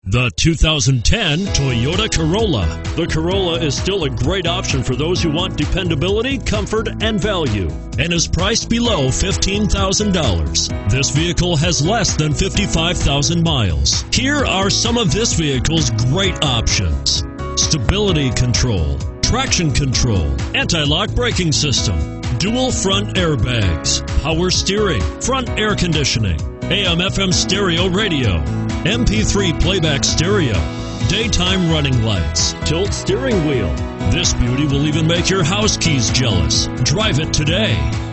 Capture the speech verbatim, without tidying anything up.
The two thousand ten Toyota Corolla. The Corolla is still a great option for those who want dependability, comfort, and value, and is priced below fifteen thousand dollars. This vehicle has less than fifty-five thousand miles. Here are some of this vehicle's great options: stability control, traction control, anti-lock braking system, dual front airbags, power steering, front air conditioning, A M F M stereo radio, M P three playback stereo, daytime running lights, tilt steering wheel. This beauty will even make your house keys jealous. Drive it today.